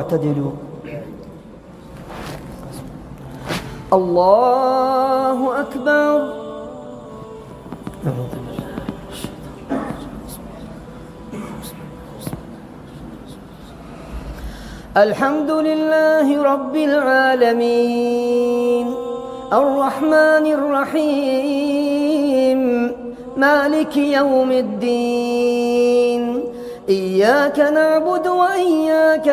واعتدلوا. الله أكبر. الحمد لله رب العالمين الرحمن الرحيم مالك يوم الدين إياك نعبد وإياك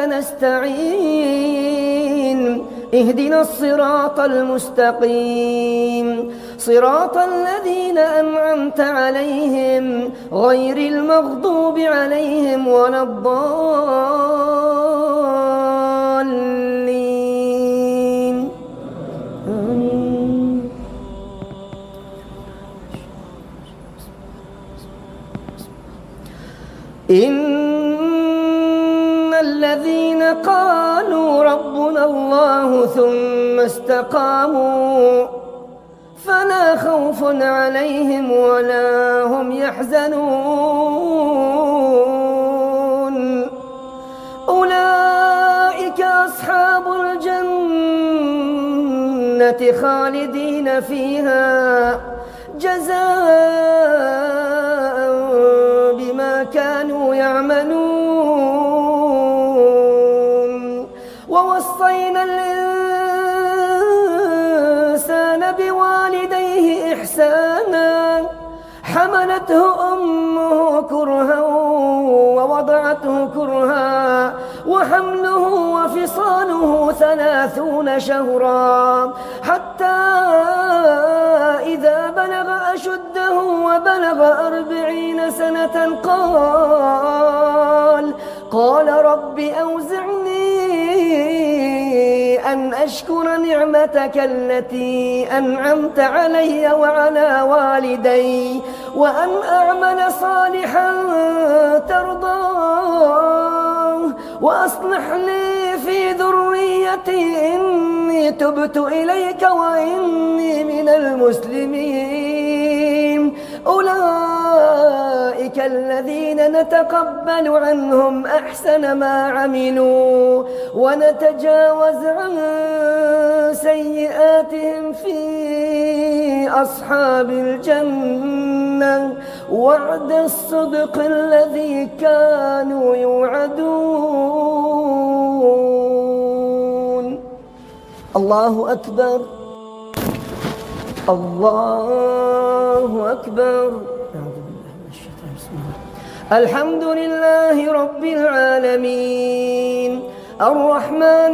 نستعين اهدنا الصراط المستقيم صراط الذين أنعمت عليهم غير المغضوب عليهم ولا الضالين آمين. إن الذين قالوا ربنا الله ثم استقاموا فلا خوف عليهم ولا هم يحزنون أولئك أصحاب الجنة خالدين فيها جزاء بما كانوا يعملون ووصينا الإنسان بوالديه إحسانا حملته أمه كرها ووضعته كرها وحمله وفصاله 30 شهرا حتى إذا بلغ أشده وبلغ 40 سنة قال رب أوزعني أن أشكر نعمتك التي أنعمت علي وعلى والدي وأن أعمل صالحا ترضاه وأصلح لي في ذريتي إني تبت إليك وإني من المسلمين أولئك الذين نتقبل عنهم أحسن ما عملوا ونتجاوز عن سيئاتهم في أصحاب الجنة وعد الصدق الذي كانوا يوعدون. الله أكبر الله أكبر. الحمد لله رب العالمين الرحمن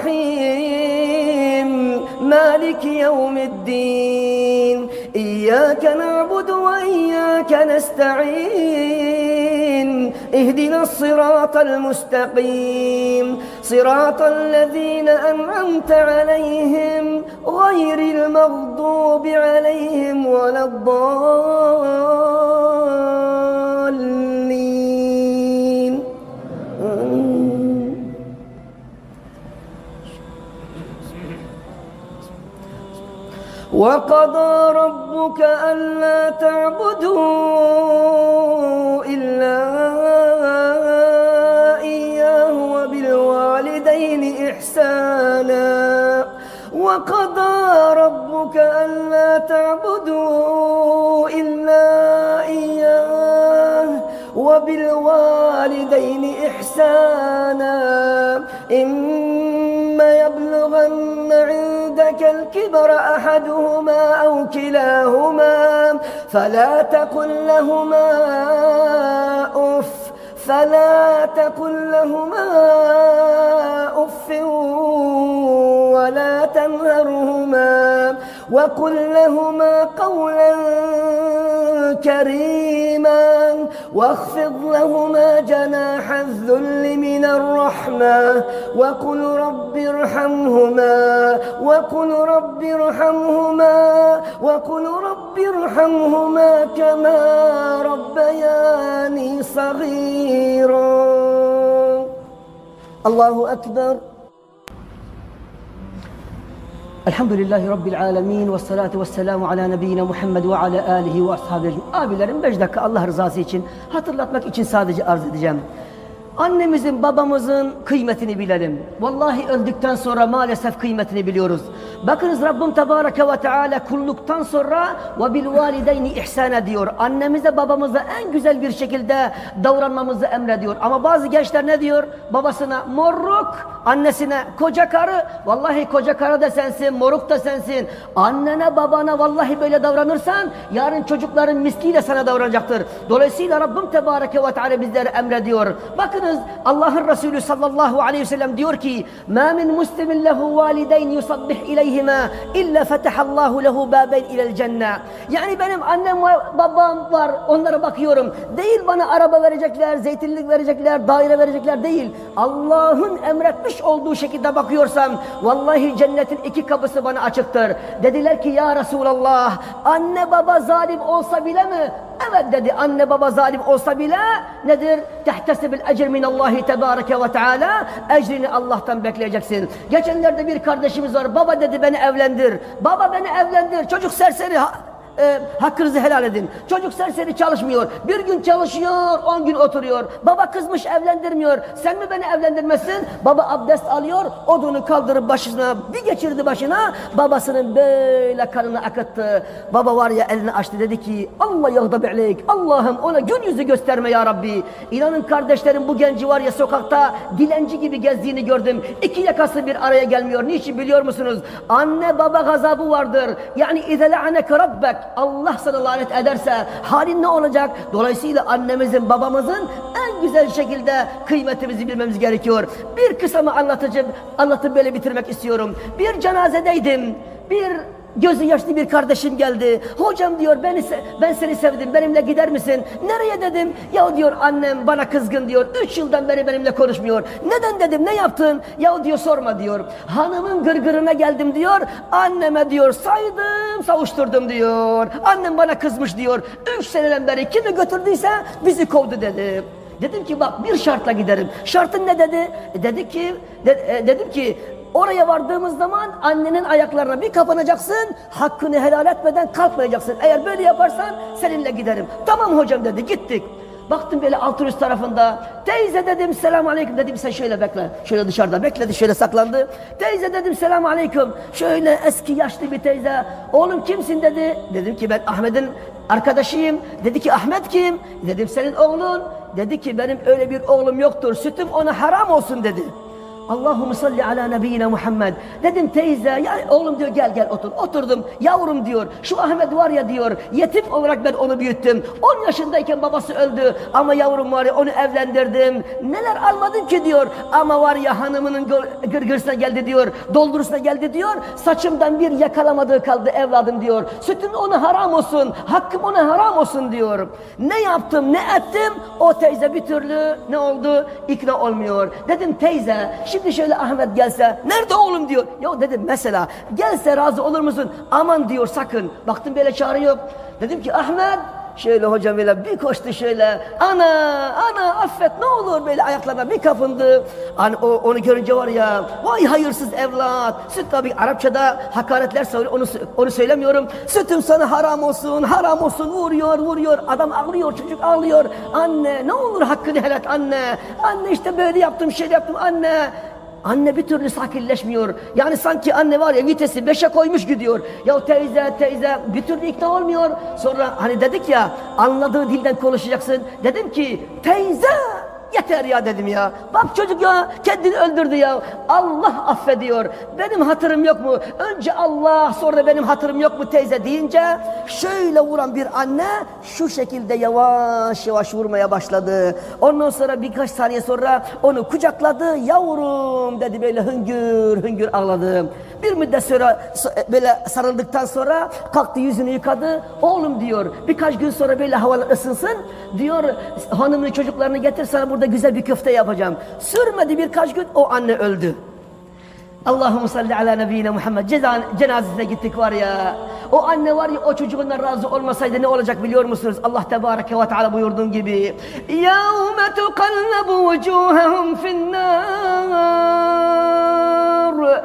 الرحيم مالك يوم الدين إياك نعبد وإياك نستعين اهدنا الصراط المستقيم صراط الذين أنعمت عليهم غير المغضوب عليهم ولا الضالين وقضى ربك ألا تعبدوا إلا إياه وبالوالدين إحسانا وقضى ربك ألا تعبدوا إلا إياه وبالوالدين إحسانا إما يبلغن عندك الكبر أحدهما أو كلاهما فلا تقل لهما أف ولا تنهرهما وقل لهما قولا كريما واخفض لهما جناح الذل من الرحمة وقل رب ارحمهما كما ربياني صغيرا. الله أكبر. الحمد لله رب العالمين والصلاة والسelamu ala nebiyina Muhammed ve ala alihi ve ashabihi. Abilerim, beş dakika Allah rızası için hatırlatmak için sadece arz edeceğim. Annemizin, babamızın kıymetini bilelim. Vallahi öldükten sonra maalesef kıymetini biliyoruz. Bakınız Rabbim Tebareke ve Teala kulluktan sonra ve bil valideyni ihsana diyor. Annemize, babamıza en güzel bir şekilde davranmamızı emrediyor. Ama bazı gençler ne diyor? Babasına moruk, annesine koca karı. Vallahi koca karı da sensin, moruk da sensin. Annene, babana vallahi böyle davranırsan yarın çocukların misliyle sana davranacaktır. Dolayısıyla Rabbim Tebareke ve Teala bizlere emrediyor. Bakınız Allah'ın Resulü sallallahu aleyhi ve sellem diyor ki: "Ma min muslimin lehu valideyn yusabbih ileyhima illa fetahallahu lehu babeyn ilel cennet." Yani benim annem ve babam var, onlara bakıyorum. Değil bana araba verecekler, zeytinlik verecekler, daire verecekler değil. Allah'ın emretmiş olduğu şekilde bakıyorsam vallahi cennetin iki kapısı bana açıktır. Dediler ki ya Resulallah, anne baba zalim olsa bile mi? Evet dedi, anne baba zalim olsa bile nedir? Tehtesibil ecr minallahi tebareke ve teala, ecrini Allah'tan bekleyeceksin. Geçenlerde bir kardeşimiz var, baba dedi beni evlendir. Baba beni evlendir. Çocuk serseri, hakkınızı helal edin. Çocuk serseri çalışmıyor. Bir gün çalışıyor, 10 gün oturuyor. Baba kızmış, evlendirmiyor. Sen mi beni evlendirmezsin? Baba abdest alıyor, odunu kaldırıp başına bir geçirdi başına. Babasının böyle kanını akıttı. Baba var ya, elini açtı, dedi ki Allah yağda bi'leyk. Allah'ım ona gün yüzü gösterme ya Rabbi. İnanın kardeşlerim, bu genci var ya sokakta dilenci gibi gezdiğini gördüm. İki yakası bir araya gelmiyor. Niçin biliyor musunuz? Anne baba gazabı vardır. Yani İze le'aneke rabbek, Allah sana lanet ederse halin ne olacak? Dolayısıyla annemizin, babamızın en güzel şekilde kıymetimizi bilmemiz gerekiyor. Bir kısamı anlatıp böyle bitirmek istiyorum. Bir cenazedeydim. Bir gözü yaşlı bir kardeşim geldi. Hocam diyor, ben seni sevdim, benimle gider misin? Nereye dedim? Ya diyor, annem bana kızgın diyor. 3 yıldan beri benimle konuşmuyor. Neden dedim, ne yaptın? Ya diyor, sorma diyor. Hanımın gırgırına geldim diyor. Anneme diyor saydım, savuşturdum diyor. Annem bana kızmış diyor. 3 seneden beri kimi götürdüyse bizi kovdu dedi. Dedim ki bak, bir şartla giderim. Şartın ne dedi? Dedim ki oraya vardığımız zaman annenin ayaklarına bir kapanacaksın, hakkını helal etmeden kalkmayacaksın. Eğer böyle yaparsan seninle giderim. Tamam hocam dedi, gittik. Baktım böyle altın üst tarafında. Teyze dedim, selamun aleyküm dedim, sen şöyle bekle. Şöyle dışarıda bekledi, şöyle saklandı. Teyze dedim, selamun aleyküm. Şöyle eski yaşlı bir teyze. Oğlum kimsin dedi. Dedim ki ben Ahmet'in arkadaşıyım. Dedi ki Ahmet kim? Dedim senin oğlun. Dedi ki benim öyle bir oğlum yoktur. Sütüm ona haram olsun dedi. Allahumme salli ala nebiyyina Muhammed. Dedim teyze, ya oğlum diyor, gel otur. Oturdum. Yavrum diyor, şu Ahmet var ya diyor, yetim olarak ben onu büyüttüm. 10 yaşındayken babası öldü ama yavrum var ya, onu evlendirdim. Neler almadım ki diyor, ama var ya hanımının gırgırsına geldi diyor, doldurusuna geldi diyor, saçımdan bir yakalamadığı kaldı evladım diyor. Sütüm ona haram olsun, hakkım ona haram olsun diyor. Ne yaptım, ne ettim? O teyze bir türlü ne oldu? İkna olmuyor. Dedim teyze, şimdi şöyle Ahmet gelse, nerede oğlum diyor. Ya dedim mesela, gelse razı olur musun? Aman diyor, sakın. Baktım böyle çağırıyor. Dedim ki Ahmet, şöyle hocam böyle bir koştu şöyle. Ana affet ne olur, böyle ayaklarına bir kapındı. Hani onu görünce var ya, vay hayırsız evlat. Süt, tabi Arapçada hakaretler söylüyor, onu söylemiyorum. Sütüm sana haram olsun, haram olsun, vuruyor. Adam ağlıyor, çocuk ağlıyor. Anne ne olur hakkını helal et anne. Anne işte böyle yaptım, şöyle yaptım anne. Anne bir türlü sakinleşmiyor. Yani sanki anne var ya, vitesi 5'e koymuş gidiyor. Ya teyze bir türlü ikna olmuyor. Sonra hani dedik ya, anladığı dilden konuşacaksın. Dedim ki teyze yeter ya dedim ya. Bak çocuk ya kendini öldürdü ya. Allah affediyor. Benim hatırım yok mu? Önce Allah, sonra da benim hatırım yok mu teyze deyince şöyle vuran bir anne şu şekilde yavaş yavaş vurmaya başladı. Ondan sonra birkaç saniye sonra onu kucakladı. Yavrum dedi, böyle hüngür ağladı. Bir müddet sonra böyle sarıldıktan sonra kalktı, yüzünü yıkadı. Oğlum diyor, birkaç gün sonra böyle havalar ısınsın diyor, hanımını çocuklarını getir, sana burada güzel bir köfte yapacağım. Sürmedi birkaç gün, o anne öldü. Allahumme salli ala nebiyyine Muhammed. Cenazesine gittik var ya. O anne var ya, o çocuğundan razı olmasaydı ne olacak biliyor musunuz? Allah Tebareke ve Teala buyurduğun gibi. يَوْمَ تُقَلَّبُ وُجُوهَهُمْ فِي النَّارِ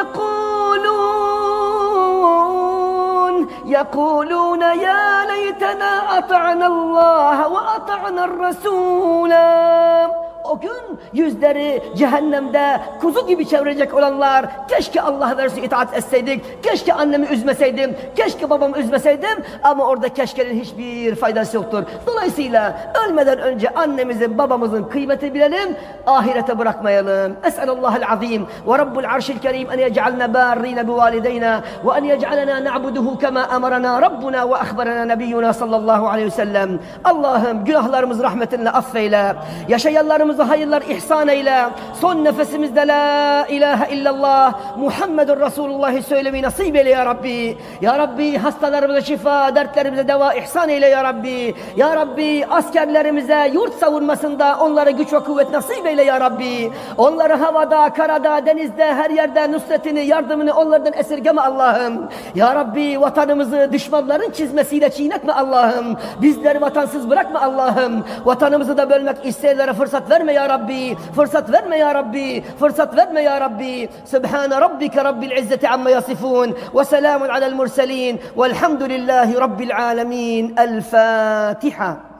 يقولون يا ليتنا أطعنا الله وأطعنا الرسول o gün yüzleri cehennemde kuzu gibi çevirecek olanlar, keşke Allah ve Resulü itaat etseydik, keşke annemi üzmeseydim, keşke babamı üzmeseydim, ama orada keşkenin hiçbir faydası yoktur. Dolayısıyla ölmeden önce annemizin, babamızın kıymetini bilelim, ahirete bırakmayalım. Es'elullahal azim ve Rabbul arşil kerim en yec'alna barrina bivalideyna ve en yec'alena na'buduhu kema amarana Rabbuna ve ahbarana nebiyyuna sallallahu aleyhi ve sellem. Allah'ım günahlarımızı rahmetinle affeyle, yaşayanlarımızı hayırlar ihsan eyle, son nefesimizde la ilahe illallah Muhammedur Resulullah söylemeyi nasip eyle ya Rabbi. Ya Rabbi hastalarımıza şifa, dertlerimize deva ihsan eyle ya Rabbi. Ya Rabbi askerlerimize yurt savunmasında onlara güç ve kuvvet nasip eyle ya Rabbi. Onları havada, karada, denizde, her yerde nusretini, yardımını onlardan esirgeme Allah'ım. Ya Rabbi vatanımızı düşmanların çizmesiyle çiğnetme Allah'ım. Bizleri vatansız bırakma Allah'ım. Vatanımızı da bölmek isteyenlere fırsat verme ya Rabbi. Fırsat verme ya Rabbi. Fırsat verme ya Rabbi. Subhane rabbike rabbil izzeti amma yasifun. Ve selamun alel murselin. Velhamdülillahi rabbil alemin. El Fatiha.